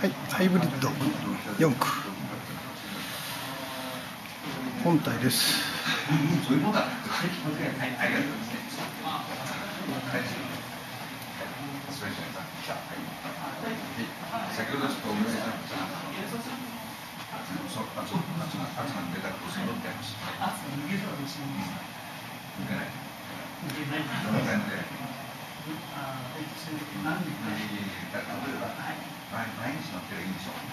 はい、ハイブリッド4区本体です。 先ほどちょっとお見せしたのが、圧が出たことを揃ってました。抜けない。どの辺で。例えば、毎日乗ってるいいでしょう。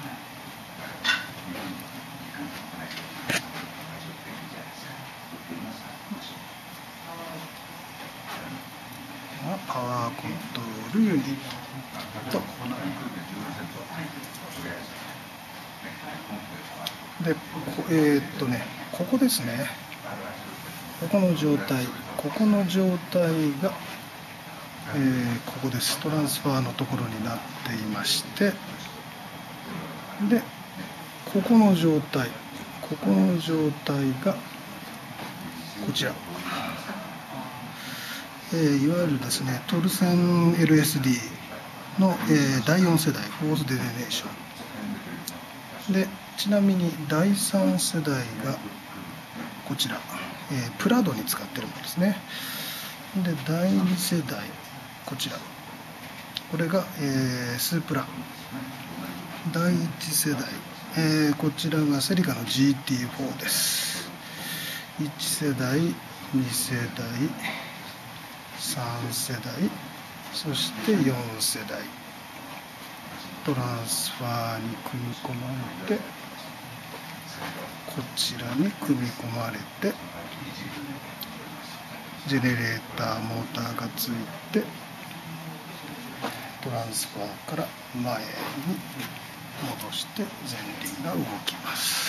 パワーコントロールユニットで、ここですね。ここの状態が、ここです。トランスファーのところになっていまして、でここの状態がこちら、いわゆるですねトルセン LSD の、第4世代フォースデネレーションで、ちなみに第3世代がこちら、プラドに使ってるものですね。で第2世代こちら、これが、スープラ。第1世代、こちらがセリカの GT4 です。1世代、2世代、3世代、そして4世代、トランスファーに組み込まれて、こちらに組み込まれて、ジェネレーターモーターがついて、トランスファーから前に戻して前輪が動きます。